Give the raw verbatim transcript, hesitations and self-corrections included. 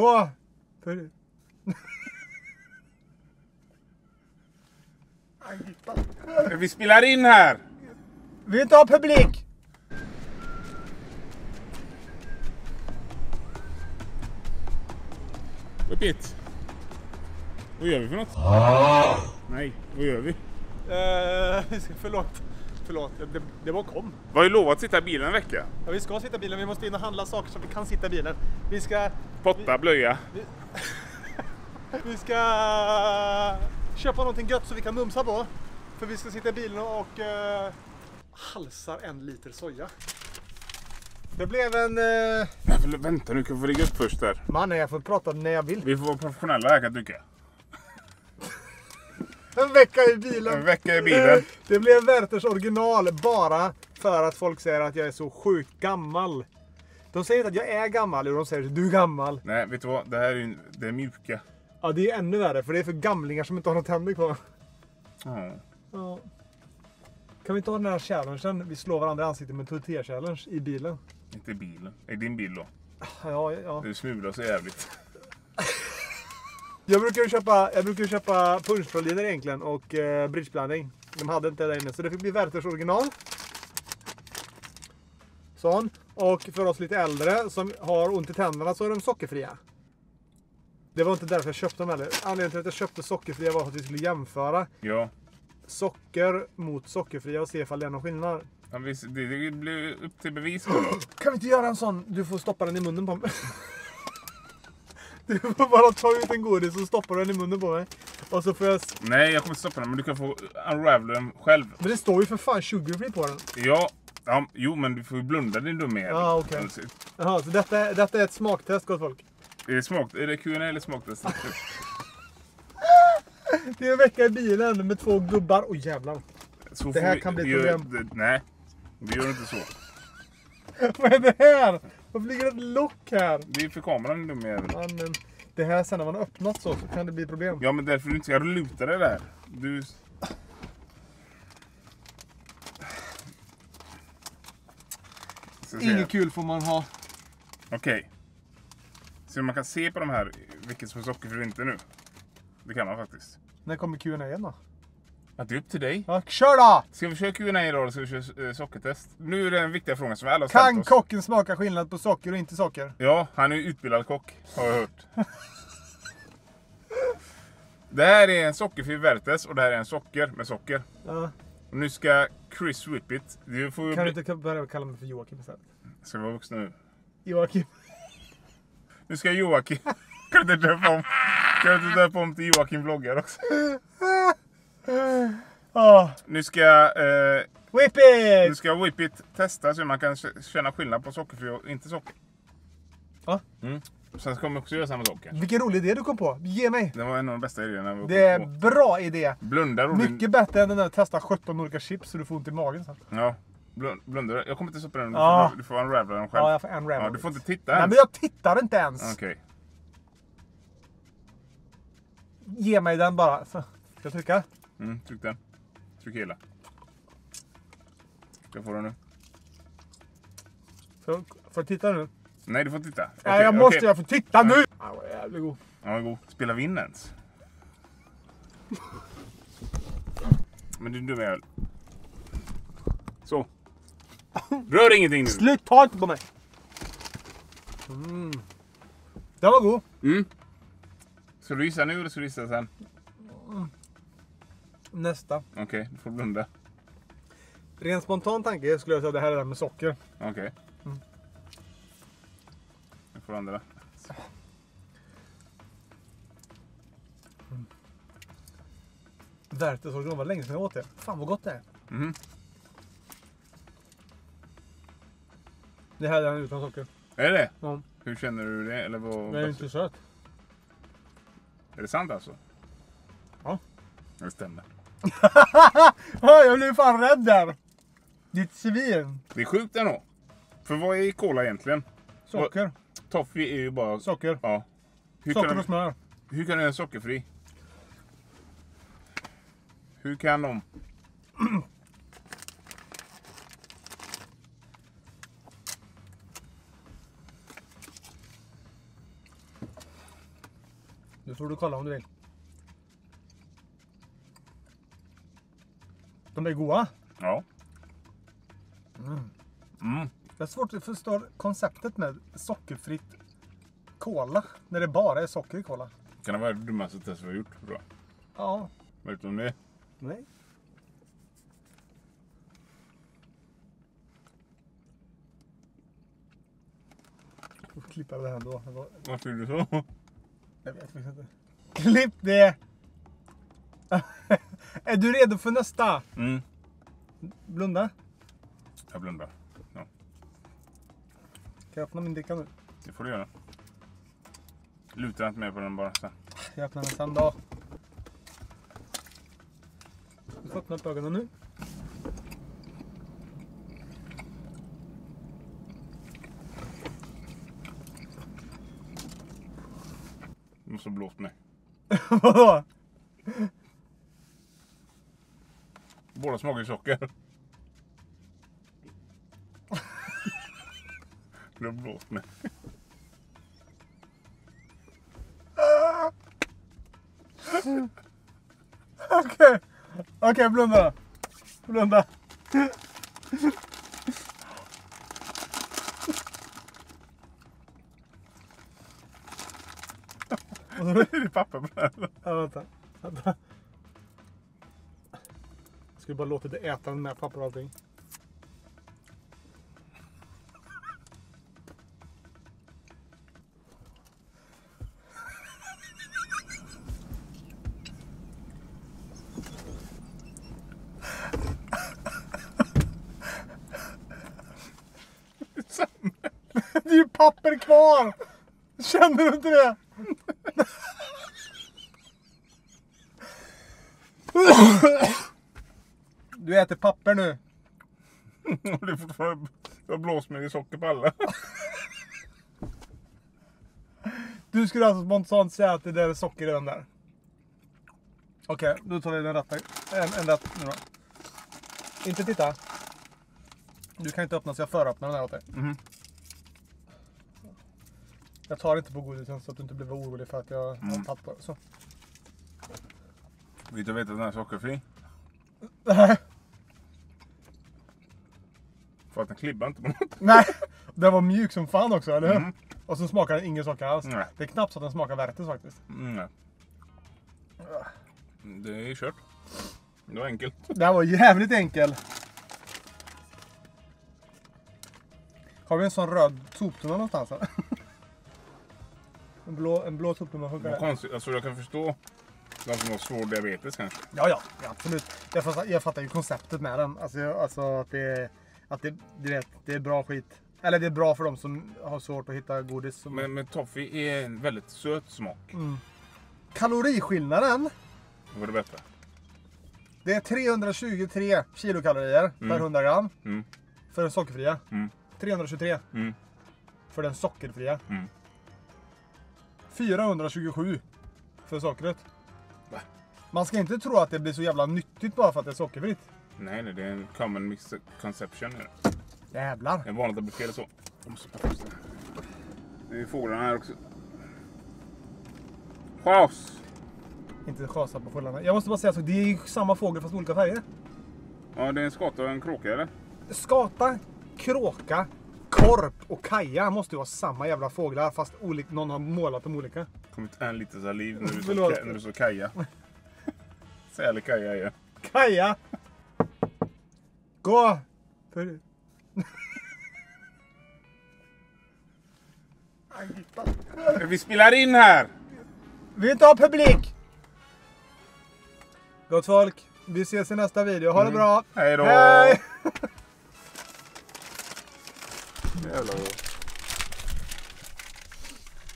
Så. För... Vi spelar in här. Vi vill inte ha publik. Uppgitt. Vad gör vi för något? Nej, vad gör vi? Uh, förlåt. Förlåt, det, det var kom. Vi har ju lovat att sitta i bilen en vecka. Ja, vi ska sitta i bilen, vi måste in och handla saker så vi kan sitta i bilen. Vi ska... Potta, blöja. Vi, vi ska köpa någonting gött så vi kan mumsa på. För vi ska sitta i bilen och uh, halsar en liter soja. Det blev en... Uh... Nej, för, vänta, nu kan vi få rigga upp först där. Mannen, jag får prata när jag vill. Vi får vara professionella här, kan jag tycka. En vecka i bilen. En vecka i bilen. Det blev Werthers original bara för att folk säger att jag är så sjukt gammal. De säger inte att jag är gammal, och de säger att du är gammal. Nej, vet du vad? Det här är ju det är mjuka. Ja, det är ännu värre, för det är för gamlingar som inte har något tänder kvar. Ja. Ja. Kan vi inte ha den här challengen? Vi slår varandra i ansiktet med tortilla-challenge i bilen. Inte i bilen. I din bil då? Ja, ja. Du smular så jävligt. Jag brukar ju köpa, jag brukar ju köpa punschpraliner egentligen och eh, bridgeblandning. De hade inte det där inne, så det fick bli Werthers original. Sån. Och för oss lite äldre som har ont i tänderna så är de sockerfria. Det var inte därför jag köpte dem heller. Anledningen till att jag köpte sockerfria var att vi skulle jämföra Ja. socker mot sockerfria och se ifall det är någon skillnad. Ja, visst, det, det blir upp till bevis då. Kan vi inte göra en sån? Du får stoppa den i munnen på mig. Du får bara ta ut en godis och stoppa den i munnen på mig. Och så får jag... Nej, jag kommer inte stoppa den, men du kan få unravel den själv. Men det står ju för fan sugar-free på den. Ja, ja, jo, men du får ju blunda din dumhet. Ja, okej. Okay. Jaha, så detta är, detta är ett smaktest, gott folk. Är det smak? Är det Q and A eller smaktest? Det är en vecka i bilen med två gubbar. Oj, jävlar. Så det här vi, kan bli vi problem. Gör, det, nej, vi gör inte så. Vad är det här? Varför ligger ett lock här? Det är för kameran, dum jävel. Men det här sen när man har öppnat så, så kan det bli problem. Ja, men därför du inte ska luta dig där. Du... Inget kul får man ha. Okej. Okay. Så man kan se på de här vilket som är sockerfri och inte nu. Det kan man faktiskt. När kommer Q and A igen då? Att det är upp till dig. Ja, kör då! Ska vi köra Q and A idag eller ska vi köra eh, sockertest? Nu är det en viktig fråga som vi alla har Kan ställt oss. kocken smaka skillnad på socker och inte socker? Ja, han är ju utbildad kock, har jag hört. Det här är en sockerfri Werthers och det här är en socker med socker. Ja. Och nu ska Chris Whippet. Du får Kan bli... du inte börja kalla mig för Joakim istället? Ska vi vara vuxna nu? Joakim. Nu ska Joakim... Kan du inte döpa om? Kan du inte döpa om till Joakim vloggar också? Oh. Nu ska... Eh... Whippet! Nu ska Whippet testa så man kan känna skillnad på sockerfri och inte socker. Ja. Mm. Sen ska vi också göra samma sak. Vilken rolig idé du kom på. Ge mig. Det var en av de bästa idéerna. Vi det är på. Bra idé. Blundar och mycket din... bättre än den där testa sjutton olika chips så du får ont i magen sen. Ja. Blundar. Jag kommer inte stoppa den. Du, ah. får, du får unravela den själv. Ja, jag får unravela. Ja, du får inte titta ens. Nej, men jag tittar inte ens. Okej. Okay. Ge mig den bara. Så. Ska jag trycka? Mm, tryck den. Tryck hela. Jag får den nu. Får, får jag titta nu? Nej, du får titta. Nej, okay, jag måste okay. jag få titta nu! Ja, vad jävligt god. Ja, god. Spelar vi in ens? Men du är dum jävel. Så. Rör ingenting nu. Slut, ta inte på mig. Mm. Den var god. Mm. Ska du gissa nu eller ska du gissa sen? Mm. Nästa. Okej, okay, du får blunda. Ren spontan tanke skulle jag säga att det här är det med socker. Okej. Okay. Mm. Jag får andra. Mm. Werthers original var länge sedan jag åt det. Fan vad gott det är. Mm. Det här är den utan socker. Är det? Ja. Hur känner du det? Eller vad? Det är inte söt. Är det sant alltså? Ja. Det stämmer. Jag blev fan rädd där. Ditt svin. Det är sjukt ändå. För vad är cola egentligen? Socker. Toffee är ju bara... Socker. Ja. Hur socker kan och smör. De, hur kan den vara sockerfri? Hur kan de? Får du kolla om du vill. De är goda. Ja. Mm. Mm. Det är svårt att förstå konceptet med sockerfritt cola. När det bara är socker i cola. Kan det vara det dummaste testet vi har gjort, tror jag. Ja. Vet du om det? Nej. Jag får klippa det här ändå. Det var... Varför är du så? Jag vet faktiskt inte. Klipp det! Är du redo för nästa? Mm. Blunda. Jag blundar. Ja. Kan jag öppna min dricka nu? Det får du göra. Luta inte med på den bara sen. Jag öppnar den sen då. Du får öppna upp ögonen nu. Du måste ha blåst mig. Vadå? Båda smakar socker. Du har blåst mig. Okej. Okej, blunda. Blunda. Det är papper på den. Ja, vänta. Vänta. Jag skulle bara låta det äta med papper och allting. Det är ju papper kvar! Känner du inte det? Du äter papper nu. Det är fortfarande... Jag har blåst mig i socker på alla. Du skulle alltså spontant säga att det där är socker i den där. Okej, okay, då tar vi den rätta. En, en rätt nu då. Inte titta. Du kan inte öppna så jag föröppnar den här åt dig. Mm. Jag tar inte på godisen så att du inte blir orolig för att jag mm. har tagit på det. Så. Vill du veta att den är sockerfri? Nej. För att den klibbar inte på något. Nej, den var mjuk som fan också, eller hur? Mm. Och så smakar den ingen socker alls. Nej. Det är knappt så att den smakar värtes faktiskt. Mm, nej. Det är kört. Det var enkelt. Det här var jävligt enkel. Har vi en sån röd soptunna någonstans? Här? En blå, en blå soptunna. Vad konstigt. Alltså jag kan förstå de som har svår diabetes kanske. Ja, ja, ja absolut. Jag fattar, jag fattar ju konceptet med den. Alltså, alltså att, det, att det, du vet, det är bra skit. Eller det är bra för dem som har svårt att hitta godis. Som... Men, men toffee är en väldigt söt smak. Mm. Kaloriskillnaden. Vad var det bättre? Det är trehundratjugotre kilokalorier mm. per hundra gram. Mm. För den sockerfria. Mm. trehundratjugotre mm. för den sockerfria. Mm. fyrahundratjugosju för sockret. Va? Man ska inte tro att det blir så jävla nyttigt bara för att det är sockerfritt. Nej, nej, det är en common misconception. Jävlar. Det är vanligt att det blir fel så. Det är fåglarna här också. Chas! Inte chasa på fåglarna. Jag måste bara säga så, det är ju samma fågel fast olika färger. Ja, det är en skata och en kråka, eller? Skata, kråka, korp och kaja måste ju vara samma jävla fåglar fast olik, någon har målat dem olika. Kommit en lite saliv när du så, när du så kaja. Säl kaja igen. Kaja! Gå! För... Vi spelar in här! Vi vill inte ha publik! Gott folk, vi ses i nästa video. Ha mm. det bra! Hej då! Hej! Jävlar.